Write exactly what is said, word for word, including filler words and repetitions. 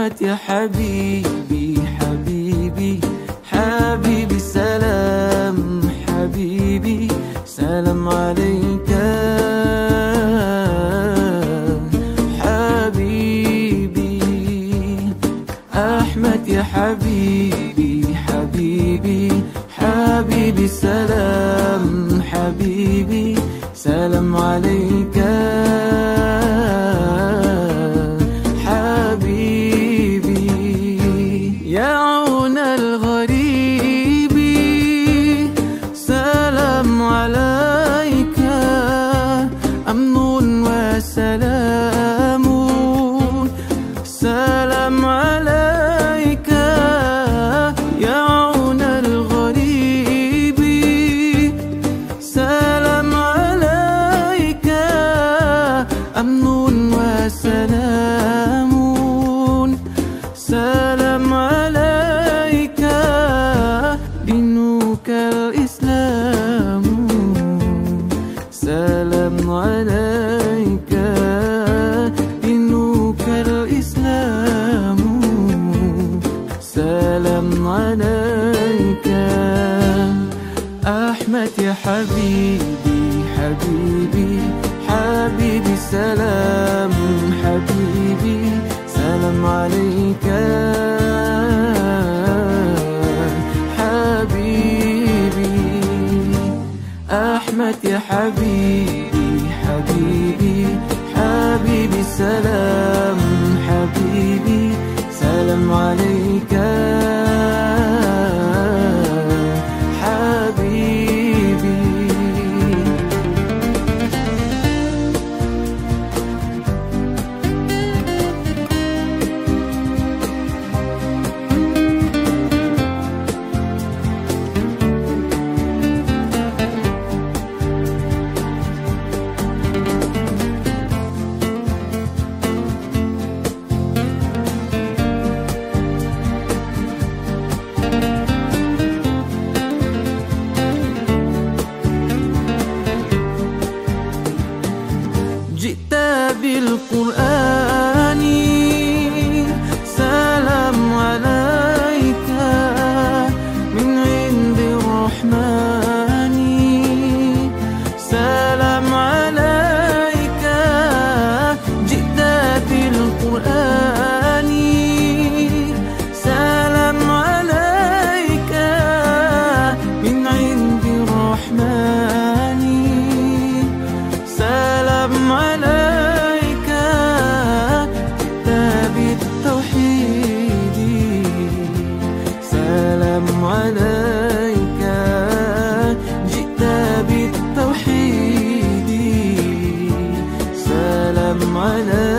أحمد يا حبيبي حبيبي حبيبي سلام حبيبي سلام عليك حبيبي. أحمد يا حبيبي حبيبي حبيبي سلام حبيبي سلام عليك حبيبي. يا عون الغريب سلام عليك أمن وسلام سلام عليك. يا عون الغريب سلام عليك أمن وسلام سلام عليك. دينك الإسلام سلام عليك دينك الإسلام سلام عليك. أحمد يا حبيبي حبيبي حبيبي سلام حبيبي سلام عليك حبيبي. أحمد يا حبيبي حبيبي حبيبي سلام حبيبي سلام عليك حبيبي. جئت بالقرآن سلام عليك من عند الرحمن سلام عليك. جئت بالقرآن سلام عليك من عند الرحمن سلام عليك. كتاب التوحيد سلام عليك. جئت بالتوحيد سلام عليك